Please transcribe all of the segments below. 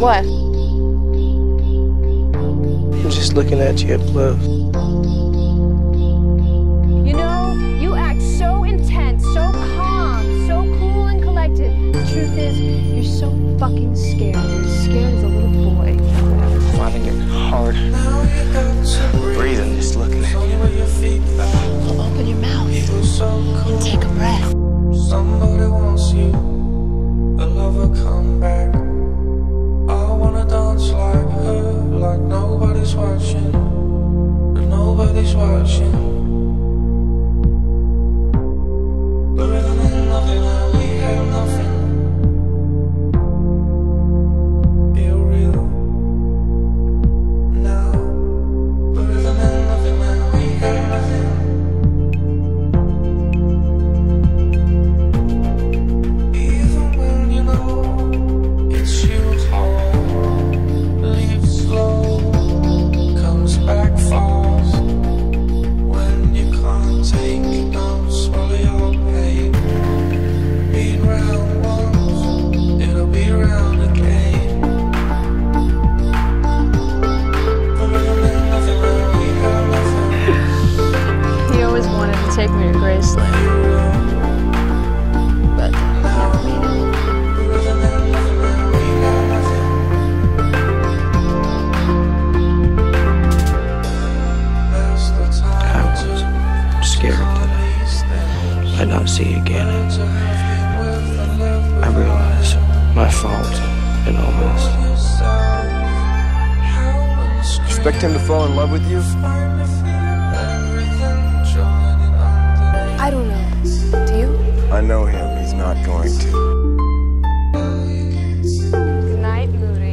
What? I'm just looking at you up close. You know, you act so intense, so calm, so cool and collected. The truth is, you're so fucking scared. You're as scared as a little boy. Finding it hard. Breathing, just looking at you. Well, open your mouth and take a breath. Somebody wants you, a lover come back. I wanna dance like her, like nobody's watching, but nobody's watching. But we don't have nothing, and we have nothing. Feel real now. But we don't have nothing, and we have nothing. Take me to Graceland, but never made it. I was scared that I might not see you again. I realize my fault in all this. Expect him to fall in love with you? I don't know. Do you? I know him. He's not going to. Good night, Moody.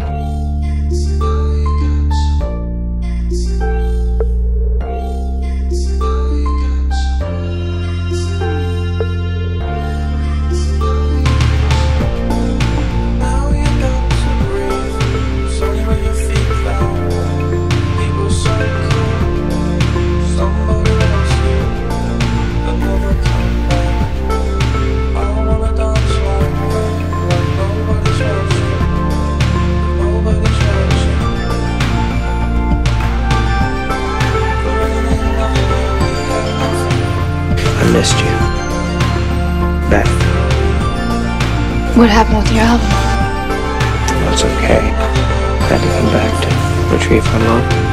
I missed you. Beth. What happened with your album? That's okay. I had to come back to retrieve my mom.